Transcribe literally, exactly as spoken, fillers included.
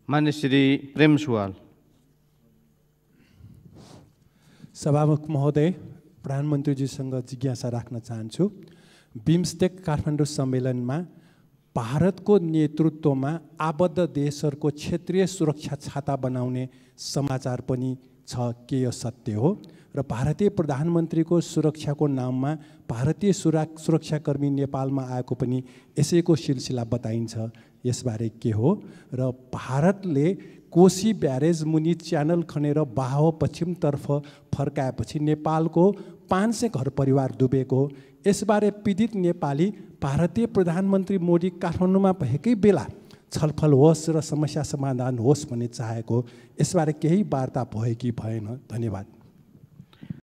मान्य श्री प्रेम सुवाल। सभामुख महोदय, प्रधानमन्त्रीजीसँग जिज्ञासा राख्न चाहन्छु। बिम्स्टेक काठमाडौँ सम्मेलनमा भारतको नेतृत्वमा आबद्ध देशहरूको क्षेत्रीय सुरक्षा छाता बनाउने समाचार पनि छ, के यो सत्य हो? र भारतीय प्रधानमन्त्रीको सुरक्षाको नाममा भारतीय सुरा सुरक्षाकर्मी नेपालमा आएको पनि यसैको सिलसिला बताइन्छ, यसबारे के हो? र भारतले कोशी ब्यारेज मुनि च्यानल खनेर बाह्व पश्चिमतर्फ फर्काएपछि नेपालको पाँच सय घर परिवार डुबेको, यसबारे पीडित नेपाली भारतीय प्रधानमन्त्री मोदी काठमाडौँमा भएकै बेला छलफल होस् र समस्या समाधान होस् भन्ने चाहेको, यसबारे केही वार्ता भयो कि भएन? धन्यवाद।